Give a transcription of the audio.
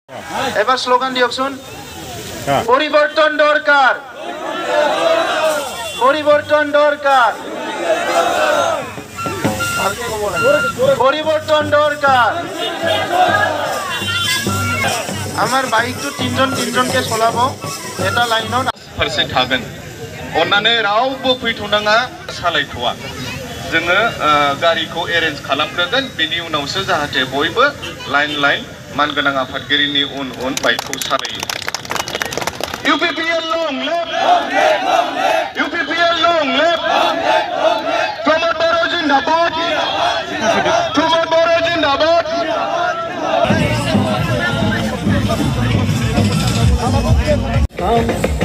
এবার স্লোগান দিয়কচোন পরিবর্তন দরকার পরিবর্তন দরকার পরিবর্তন দরকার আমার বাইকটো তিনজনকে চলাবো এটা লাইনত फारसे थागोन अन्नानै रावबो फैथ'नाङा सालायथ'आ जोङो गारिखौ एरेन्ज खालामग्रोगोन बेनि उनावसो जाहाथे बयबो लाइन मानगोनां आफादगिरिनि उन बाइकखौ सालायो UPPL long left UPPL long left Pramod Baro Jindabad Pramod Baro Jindabad